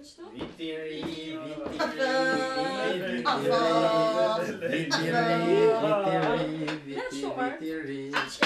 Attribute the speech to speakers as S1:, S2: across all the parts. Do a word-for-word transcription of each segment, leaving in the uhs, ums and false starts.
S1: qëtu?
S2: Viti ri, viti ri,
S3: Viti ri, viti ri.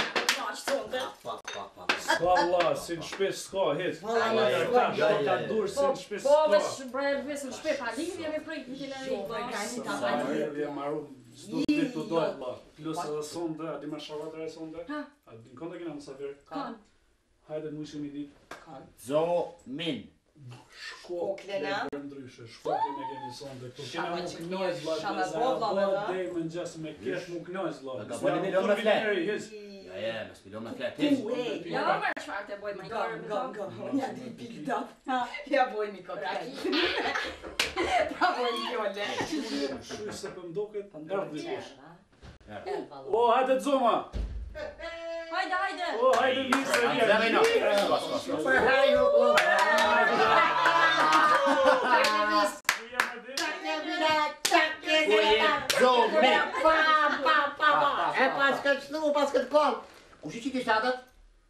S4: Valla, si në shpesh s'ka, hec. Ka dur si në shpesh
S1: Po,
S4: s'ka.
S1: vesh brejt vesë në shpe, pa linjë jemi prej vitin e ri.
S4: Sa herë jam marru, s'do të ditë të dojt, la. Plus edhe sonde, a di ma shavatër e sonde?
S1: Ha.
S4: A di në konta kina mësafir?
S1: Kan.
S4: Hajde mu shumë i ditë.
S2: Zomin.
S4: Shkoklena. Dhe ndryshe, shkoklin e kemi sonde. Këto kena mu knojz, la.
S3: Shama
S4: Dhe
S3: bovla,
S4: dhe
S3: da.
S4: dhe më në gjesë me kesh mu knojz, la.
S2: Ka bëni milion me flet.
S4: flet.
S2: Ja, ja, me s'pilon me flet. Hiç.
S1: Ja, më çfarë të bëj më i
S3: Gam, gam, gam. Ja di picked up. Ja boj mi kokaj. Ja boj mi jolle.
S4: Shuj se për mdoket, erdh dikush.
S3: Elva.
S4: O, hajde të zoma!
S1: Hajde, hajde.
S4: O, hajde nisë,
S2: Zerino.
S3: Për haju ku.
S2: Zomin.
S3: Pa, pa, pa, pa. E pas këtë shtu, pas këtë kol.
S2: Kush i qiti shtatët?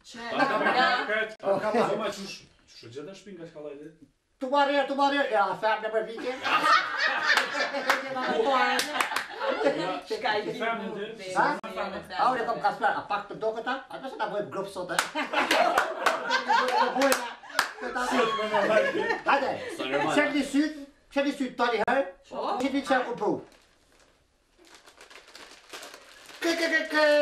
S4: Zoma qush, qush e gjeda shpin nga shkallajde?
S3: Tu marrë, tu marrë. Ja, fem në për vike. Shka i
S4: Femnë dhe?
S3: Ha? Aure kom kasper, a pak të do këta? A të se ta bëjmë grupë sotë. Hajde, qëtë një sytë, qëtë një sytë tani herë, qëtë një qërë ku pru. Kë, kë, kë, kë.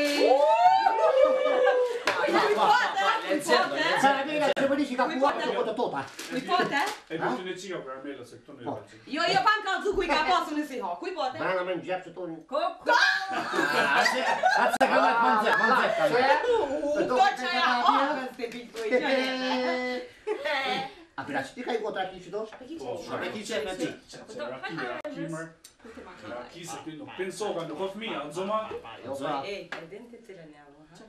S3: Karamela që më nishi ka kuat të këtë tota.
S5: Kuj pote?
S4: E du të në qika karamela se këto në jo veqë.
S5: Jo, jo, pa më kalëzu kuj ka pasu në si ha. Kuj pote?
S3: Bana me në gjepë që tonë.
S1: Kok.
S2: Atë se ka lak manzek, manzek.
S5: U, do qaja orën se bitoj.
S3: A pira që ti ka i gotra ki që do?
S4: Po,
S2: Me ki qef me ti.
S4: Raki, rakimër. Raki se ti nuk pinë soka, nuk o fëmija, zoma.
S5: Ej, e din të cilën e avu, ha?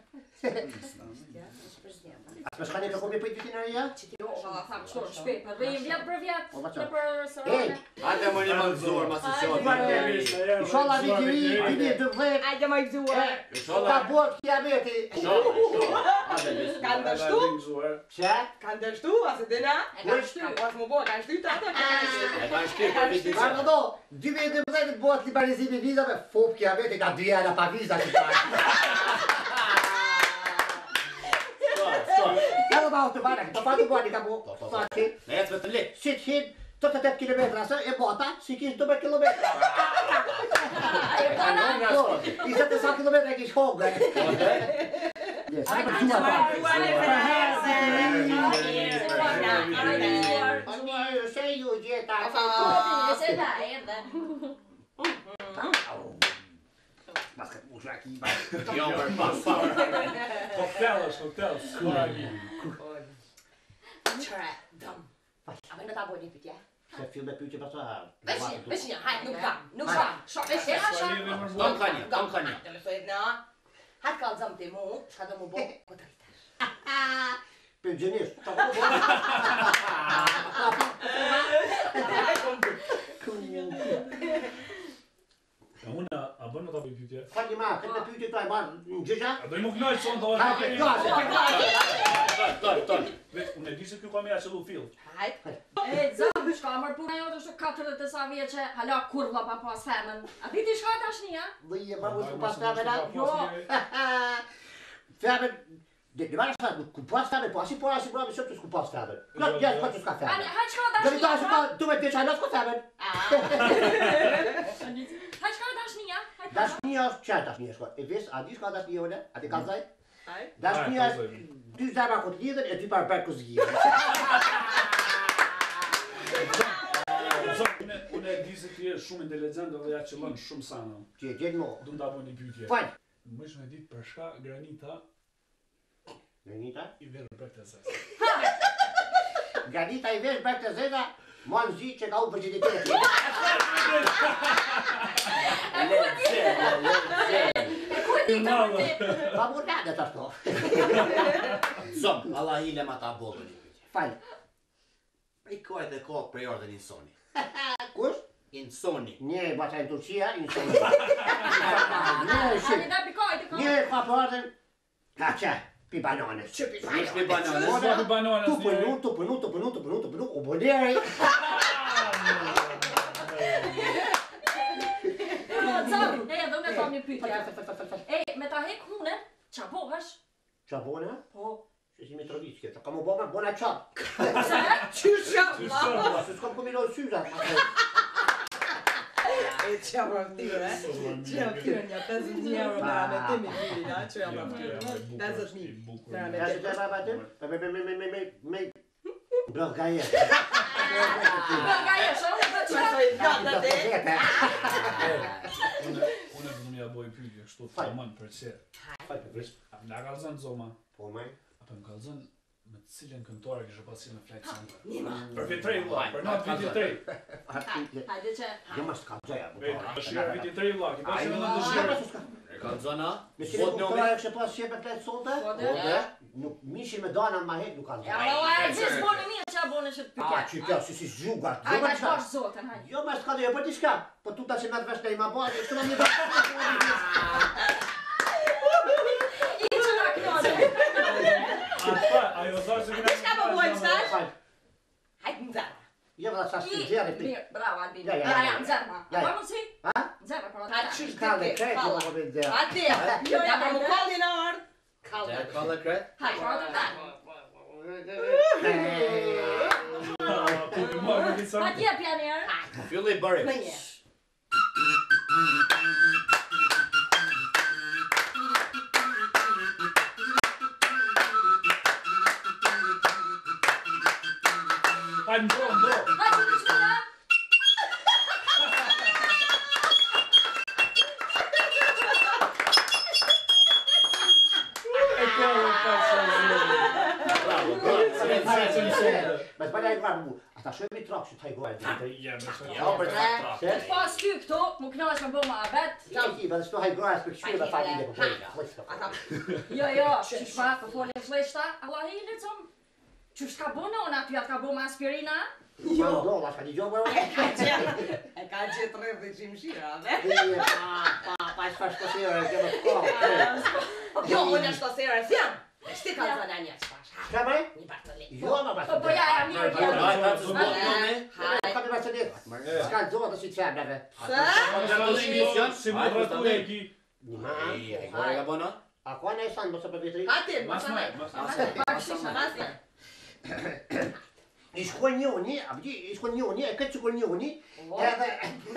S3: A për shkani të komi për i vitin e rria?
S1: Jo, valla tham çor shpejt, për vjen vjet për vjet.
S3: O, baqa.
S1: Në për
S3: Ej,
S1: sorone.
S2: Hajde më një mëngëzuar, ma si qoni.
S3: Inshallah viti ri, viti dë vdhek.
S5: Ajde më i gzuar.
S3: Ka buat kiameti.
S5: Kanë dështu?
S3: Që?
S5: Kanë dështu, asë dina?
S1: E ka shty.
S5: Ka pas më bo, kanë shty të ato.
S2: E ka shpi për vitin
S3: Ma
S2: që.
S3: në do, dy me dë vdhek buat liberalizimi vizave, fop kiameti ka dy jana pa viza që ta. Edhe ma të bana, të pati buani ka bu, sa që,
S2: Me jetë vetëm lik.
S3: si që hinë, të të tetë kilometra, se e bota, si kish të me kilometra. I se të sa kilometra e kish hongë. Sa për gjua ta. Se ju gjeta.
S1: Se da, erdhe.
S3: Mas këtë mu shaki.
S2: Jo, për pas parë.
S4: Koktel është, koktel. Skojnë.
S5: Qëre, dëm. A me në ta boj një pytje?
S3: Se fillë me pyqe për të harë.
S5: Vesh një, vesh një, hajt, nuk kam, nuk kam. Shok, vesh një, shok.
S2: Don ka një, don ka një.
S5: Të lësojt në. Hajt ka zëm të mu, shka dhe mu bo, këtë rritër.
S3: Për gjenisht.
S4: E unë, a bënë ta bëj pytje?
S3: Fali ma, këtë me pyqe të e marë në gjëgja.
S4: A do i më knojtë sonë të
S3: Hajt,
S4: ojë.
S3: gase,
S2: Ton, ton, ton.
S4: Unë e di se kjo ka me ja qëllu fill.
S5: Hajt.
S1: E, zëm, shka mërë puna jote është katërët e sa vjeqe, hala kurva pa pas femën. A di ti shka tashnia?
S3: dhe i e marë mështë ku pas femena.
S1: Jo.
S3: Femen, dhe në marë shkatë, ku pas femen, po asi po asi po asi po ku pas femen. Në të gjesë po që s'ka
S1: Ani,
S3: femen.
S1: hajt shka
S3: Dhe në të asë
S1: tashnia?
S3: ka, du me të që anas ku femen.
S1: Hajt shka tashnia?
S3: Dashnia është qërë dashnia shko. E vis, a di shka dashnia une? A ti kalzaj?
S5: Hajt.
S3: Dashnia është dy zemra ku të lidhen e dy parë berë ku zgjidhen.
S4: Unë unë e di se ti je shumë inteligent dhe ja qëllon shumë sana.
S3: Që e gjenë mo.
S4: Du nda bëj një pytje.
S3: Fajnë.
S4: Më ishme ditë për shka Granita
S3: Granita?
S4: i verë për të zesë.
S3: Granita i vesh berë të zeza, ma në zi që ka u virginiteti.
S2: Lezze, lezze.
S3: Pa murnade të ashto.
S2: Zom, Allah hile ma ta bollë një pytje.
S3: Fajnë.
S2: I kuaj dhe kohë prej orë dhe insoni.
S3: Kush?
S2: Insoni.
S3: Një baqa në Turqia, një sonë. Një
S1: Ani
S3: shqip.
S1: da pikoj të
S3: Një ka për ardhen, ka që,
S2: pi bananas.
S3: Që pi
S2: Nuk pi bananas.
S4: Ora bananas.
S2: Tu për nu, tu për nu, tu për nu, tu për nu, tu për nu, u bëderi.
S1: Zami, e edhe unë e tham një pytje. E, me ta hek hunen, qa bohesh?
S2: Qa bona?
S1: Po.
S2: Që si Mitrovićke, që ka mu bona, bona qap.
S1: Se?
S3: Qysha,
S2: Ma, se s'kom këmiloj syza.
S3: E që jam rëftire, që jam tyre një pesëdhjetë mijë euro me rametimi miri, da, që jam rëftire, pesëdhjetë mijë me
S2: Ja se
S3: rametimi.
S2: të baba të, me, me, me, me, me, me, me, Bërgaje.
S1: Bërgaje, shumë, dhe
S3: Ma
S1: që?
S3: soj gata te.
S4: Unë unë do më ja bëj pyetje kështu famën për çfarë.
S2: Faj për vrisht.
S4: A më kallzon zoma?
S2: Po maj.
S4: Apo më kallzon me cilën këngëtare kishe pasur në fleksin?
S3: Nima.
S4: Për vitin vlla, për natë viti tre.
S1: Hajde që...
S2: Jo ma s'ka gjoja.
S4: Dëshira viti tre vlla, ki pasur edhe dëshirë.
S2: E ka zona? Me si
S4: Vot
S2: në
S4: nomi.
S2: këtëra e kështë pas qepe të solte?
S1: Po dhe?
S2: Nuk mishi me dana ma hek nuk ka
S1: Ja,
S2: zona.
S1: ma e gjithë boni mirë që a boni që të
S2: A,
S1: pytje.
S2: që kjo, si si zhugar.
S1: Hajde që bash zotën, hajde.
S2: Jo ma s'ka dhe, për t'i shka. Po tu ta që me të vesh në i ma bërë, kështë në një bërë.
S1: I që nga knoqe.
S4: Atë, ajo thotë se
S3: Ti shka po bojnë qëtash?
S2: Faj.
S3: Hajtë në zara.
S2: Jo vëlla sa
S1: I,
S2: s'ki gjerë pi.
S1: mirë, bravo Albini.
S2: Ja, ja,
S1: Ja,
S2: ja.
S1: ja, nxerma.
S2: Ja, ja.
S1: Pa mundësi?
S2: Ha?
S1: Nxerma, për
S3: A
S1: atë.
S3: qysh
S2: Ka dhe
S3: të
S2: krejt, jo
S3: falla.
S2: më bëjt dhe.
S3: Ate, jo, ja për më kallin në ardë.
S2: Ja,
S3: Kallin.
S2: ka dhe krejt.
S1: Hajde, për atë ta.
S4: ti më marrë një sa.
S1: Ha t'je pjanjerë.
S2: Fylli bëri.
S3: Më një.
S4: Hajde mbro, mbro.
S1: Hajde që që nga?
S4: E kjo e pasur.
S2: Bravo, bravo. Ma s'bala e gërë mu. Ata shumë i trakë që t'aj gërë.
S4: Ja, më sa.
S2: Ja, për të
S1: Të të pas ty këto, mu knash me bëma abet.
S2: Ja, ki, vëllë s'to haj gërë për kështu dhe familje për bëjnë.
S3: Ata,
S1: Jo, jo, që shma, për folje fleshta. Allah i lecëm. Që shka bënë unë aty, atë ka bëma aspirina?
S2: Jo. Do, la s'ka një gjohë bërë.
S3: e ka gjithë, e ka gjithë rrëve dhe qimë shira, dhe?
S2: Pa, pa, pa, s'ka shkosirë, e kemë t'ko.
S3: Jo, unë është tosere, si jam. Shti ka zona një që pash.
S2: Shka me?
S3: Një bartoli.
S2: Jo, ma
S1: Po,
S2: bashkë.
S1: po, ja, ja, mirë,
S2: Hajde,
S1: ja.
S2: hajde, hajde, s'bot nome.
S3: Hajde.
S2: Ka me bashkë të S'ka zonë të si të femneve.
S3: Së?
S4: Si më ratu e ki.
S2: Një ma.
S5: E kore ka bona?
S2: A ka në e sanë, mësë për vitri?
S3: Hati,
S4: Mas
S3: masa
S4: më,
S3: me.
S4: mas
S1: Hajde, pak shisha.
S3: Masa.
S2: I shkoj njoni, a bëgji, i shkoj njoni, e këtë që koj njoni, edhe...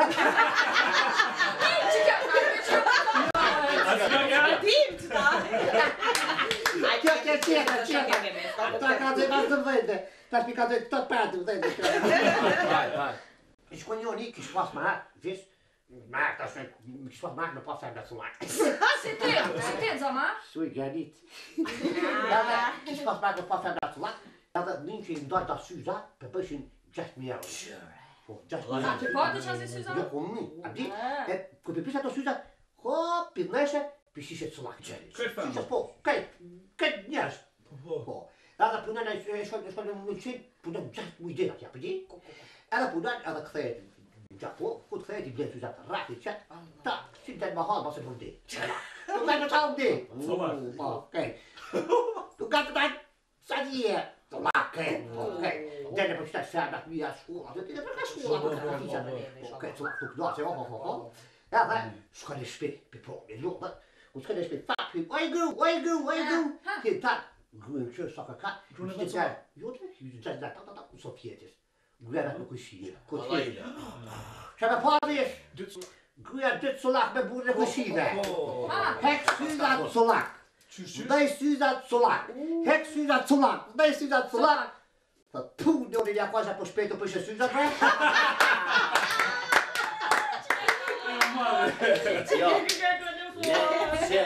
S1: Që kjo, hajde që...
S4: As më ja.
S3: Tim të ta.
S2: Kjo, kjo, qeka, qeka. Ta ka dhe nga të vende, ta shpi ka dhe të përdu vende.
S5: Hajde, hajde.
S2: I shkoj njoni, kish pas ma, vish, ma, ta shkoj, kish pas ma, në pas e nga të mak.
S1: Si ti, si ti, zama?
S2: Suj, granit. Edhe, kish pas ma, në pas e nga të mak, edhe një që i ndoj të syza, për pëshin gjashtë mijë euro. Po, gjashtë mijë
S1: A
S2: euro.
S1: ti po të qasi si
S2: Jo,
S1: zama?
S2: ku më, a di, e, ku për pisa të syza, ho, për neshe, për shishe të sulak.
S4: Këtë fanë?
S2: Shishe, po, këtë, këtë njerës.
S4: Po.
S2: Po, edhe punën e shkojnë në më nëllqin, punën gjashtë mu i dena tja, për di? Edhe punën edhe këthejet, gjatë po, ku të këthejet i blenë syzat, rati, qëtë, ta, si të më halë, basë e përdi. Nuk ka të talë di.
S4: Sulak.
S2: Po, okej. Nuk ka të talë, sa dje. Sulak, okej, okej. Dene për qëta shërnat mija shkolla, dhe të përka shkolla, për të fiqen. Okej, sulak, tuk doqe, ho, ho, ho, ho. Edhe, shkojnë e shpi, për problem, lumë, u shkojnë e shpi, tak, oj gru, oj gru, oj gru. Ti tak, gruën që sa ka ka,
S4: Gruën e
S2: ishte
S4: Vatsulla.
S2: qaj, jo të ishte qaj, ta, ta, ta, ku so fjetis. Gruën atë kushine,
S5: Allah
S2: kushine.
S5: ila.
S2: Që me parish,
S4: Dytë.
S2: gruën dytë sulak me burë në kushine.
S4: Po.
S2: Hek syzat sulak,
S4: Qysh qysh?
S2: ndaj syzat sulak, hek syzat sulak, ndaj syzat sulak. Thë pu, në një një kwasha po shpeto për shë syzat me.
S5: Jo. Ne, se,